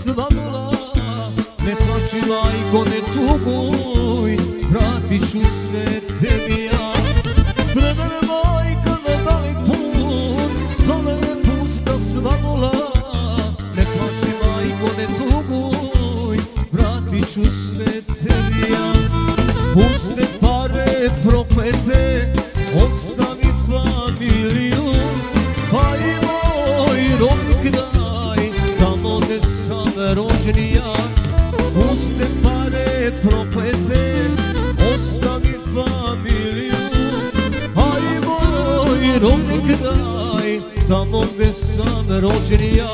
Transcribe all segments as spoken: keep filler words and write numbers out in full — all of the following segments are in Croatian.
svanula, ne plači majko, ne tuguj, vratit ću se tebi ja. Spreman je majka na dalek put, zove je pusta svanula, ne plači majko, ne tuguj, vratit ću se tebi ja. Puste pare proklete, ostavi familiju, pa i moj rodni kraj, tamo gde sam rođen ja. Puste pare proklete, ostavi familiju, pa i moj rodni kraj, tamo gde sam rođen ja.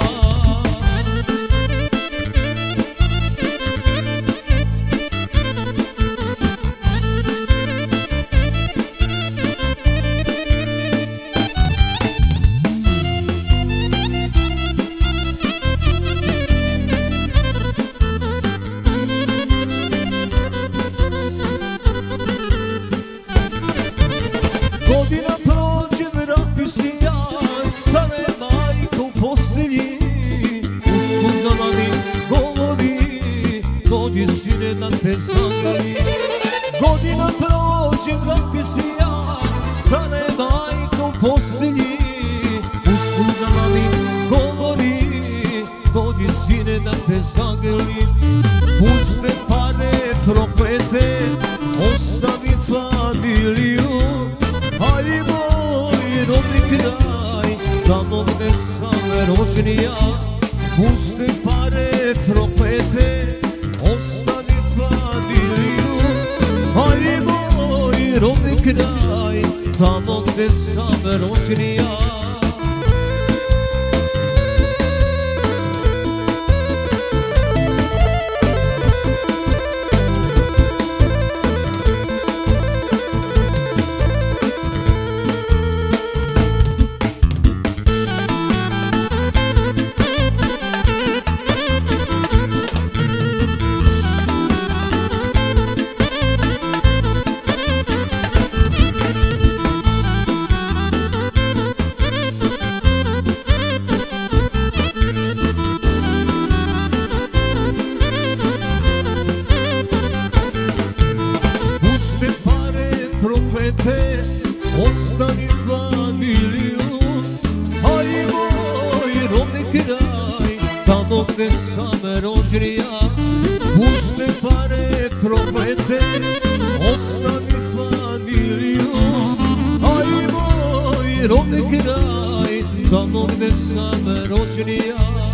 Godina prođe, vrati se ja, stane majka u postelji, u suzama mi govori, dođi sine da te zagrli. Godina prođe, vrati se ja, stane majka u postelji, u suzama mi govori, dođi sine da te zagrli. Puste pare proklete, ostavi familiju, a i moj rodni kraj, tamo gde sam rođen ja. Puste pare proklete, ostavi familiju, a i moj rodni kraj, tamo gde sam rođen ja. Proklete, ostavi familiju, a i moj rodni kraj, tamo gde sam rođen ja. Puste pare proklete, ostavi familiju, a i moj rodni kraj, tamo gde sam rođen ja.